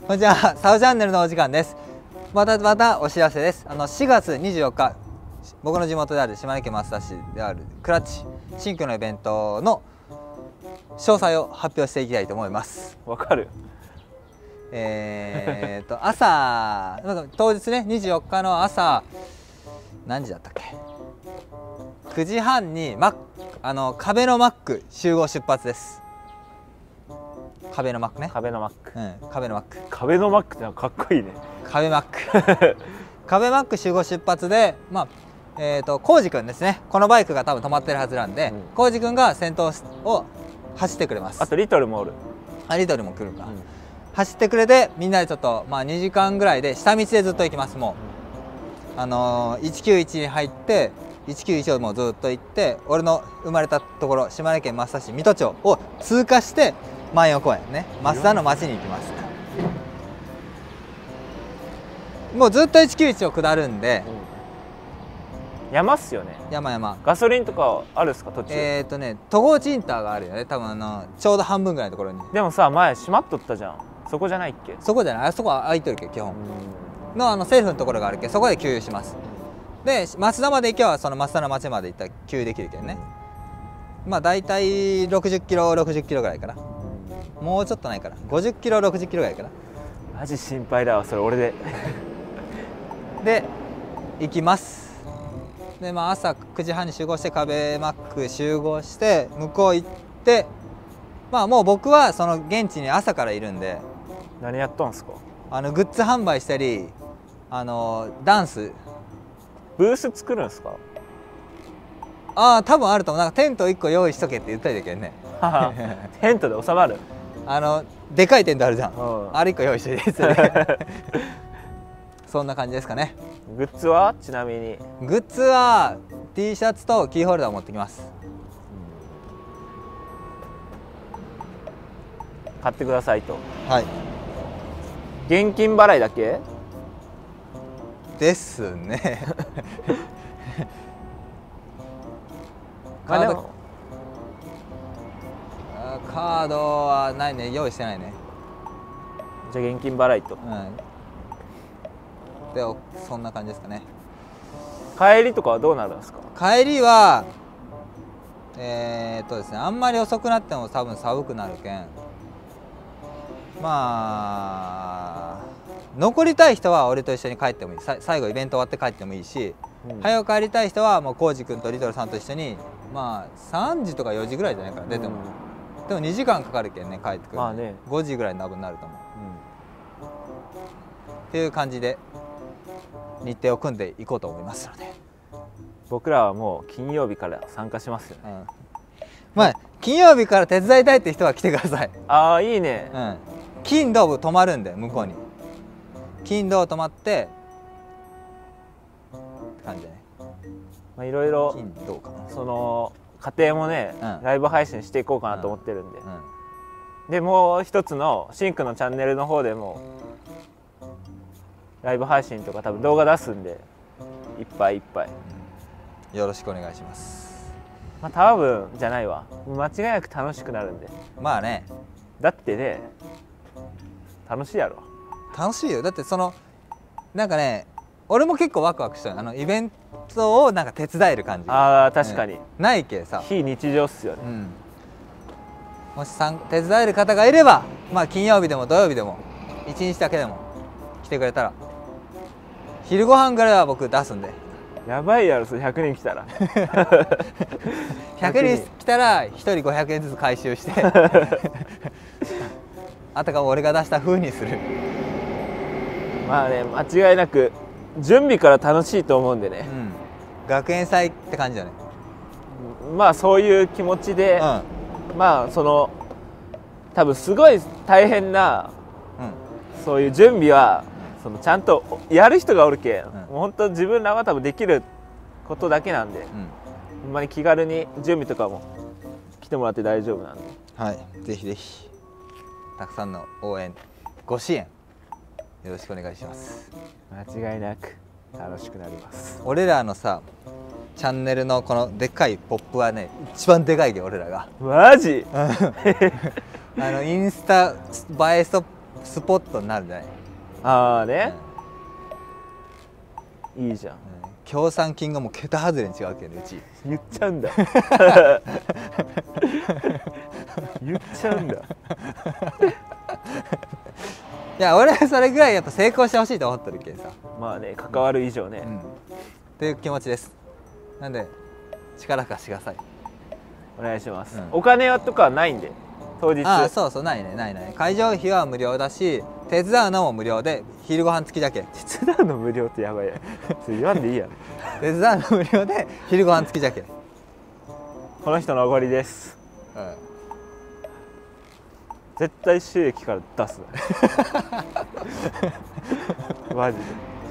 こんにちは、サウチャンネルのお時間です。またお知らせです。4月24日、僕の地元である島根県益田市であるクラッチ新居のイベントの詳細を発表していきたいと思います。 わかる。 朝、当日ね、24日の朝何時だったっけ、9時半に壁のマック集合出発です。壁のマックね。 壁のマック。 壁のマック。 壁のマックってかっこいいね。 壁マック。壁マック集合出発で、コウジ君ですね。このバイクが多分止まってるはずなんで、コウジ君が先頭を走ってくれます。 あとリトルもおる。 リトルも来るか。走ってくれて、みんなでちょっと2時間ぐらいで下道でずっと行きます。もう191に入って191をもうずっと行って、俺の生まれたところ島根県益田市水戸町を通過して万葉公園ね、益田の町に行きます。もうずっと191を下るんで、 山っすよね。 山。 ガソリンとかあるっすか、途中。 戸河内インターがあるよね。多分ちょうど半分ぐらいのところに。 でもさ、前閉まっとったじゃん。そこじゃないっけ？ そこじゃない。あそこは空いてるけど基本の政府のところがあるけど、そこで給油します。で益田まで行けばその益田の町まで行ったら給油できるけどね。だいたい60キロぐらいかな。もうちょっとないから50キロ60キロぐらいかな。 マジ心配だわ、それ俺で。 で行きます。で朝9時半に集合して壁マック集合して向こう行って、もう僕はその現地に朝からいるんで。 何やったんすか？ グッズ販売したりダンスブース作るんすか？ 多分あると思う。なんかテント1個用意しとけって言ったりだけどね。 テントで収まる？ でかいテントあるじゃん。あれ1個用意しといて。そんな感じですかね。 グッズはちなみに？ グッズは T シャツとキーホルダーを持ってきます。 買ってくださいと。 はい。 現金払いだけ？ ですね。カードはないね。用意してないね。 じゃあ現金払いと。 でそんな感じですかね。 帰りとかはどうなるんですか？帰りはですね、あんまり遅くなっても多分寒くなるけん、残りたい人は俺と一緒に帰ってもいい。最後イベント終わって帰ってもいいし、早く帰りたい人はもうコウジ君とリトルさんと一緒に3時とか4時ぐらいじゃないかな、出ても。でも2時間かかるけんね、帰ってくるのに。5時ぐらいに多分なると思う。っていう感じで日程を組んでいこうと思いますので、 僕らはもう金曜日から参加しますよね。 金曜日から手伝いたいって人は来てください。 ああ、いいね。 金土泊まるんで、向こうに金土泊まって感じでね。 いろいろ金土かな。 その家庭もね、ライブ配信していこうかなと思ってるんで。でもう一つのシンクのチャンネルの方でもライブ配信とか多分動画出すんで、いっぱいよろしくお願いします。 多分じゃないわ、間違いなく楽しくなるんで。 ね。 だってね、楽しいやろ。 楽しいよ。だってなんかね、俺も結構ワクワクしたよ。イベントを手伝える感じ。 確かにないけさ、 非日常っすよね。 もし手伝える方がいれば、金曜日でも土曜日でも1日だけでも来てくれたら、昼ご飯ぐらいは僕出すんで。 やばいやろ、それ100人来たら。 100人来たら1人500円ずつ回収して、あたかも俺が出した風にする。 間違いなく準備から楽しいと思うんでね。 学園祭って感じだね。 そういう気持ちで、多分すごい大変な、そういう準備はちゃんとやる人がおるけん、もう本当自分らは多分できることだけなんで、ほんまに気軽に準備とかも来てもらって大丈夫なんで、 ぜひぜひたくさんの応援ご支援よろしくお願いします。 間違いなく楽しくなります。 俺らのさチャンネルのこのでっかいポップはね、一番でかいで俺らが。 マジ？ インスタ映えストッスポットになるんじゃない？ ああね、いいじゃん。 協賛金がもう桁外れに違うけど、うち言っちゃうんだ言っちゃうんだ。 いや俺それぐらいやっぱ成功してほしいと思ってるけんさ。 まあね、関わる以上ね、 っていう気持ちです。なんで力貸してください。 お願いします。お金とかはないんで当日。 ああそうそう、ないねないない。会場費は無料だし、手伝うのも無料で、昼ご飯付きだけ。 手伝うの無料ってやばいやそれ言わんでいいやん。 手伝うの無料で昼ご飯付きだけ。 この人のおごりです、絶対収益から出すマジで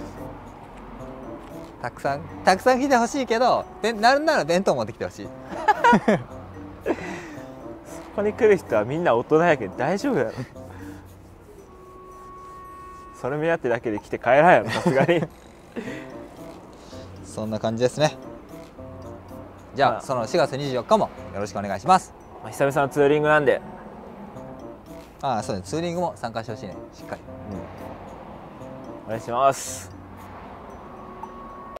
たくさん来てほしいけど、なるなら弁当持ってきてほしいそこに来る人はみんな大人やけん大丈夫やろそれ目当てだけで来て帰らんやろ、さすがにそんな感じですね。じゃあ、その4月24日もよろしくお願いします。 久々のツーリングなんで。 ああそうね、ツーリングも参加してほしいね、しっかり、 お願いします。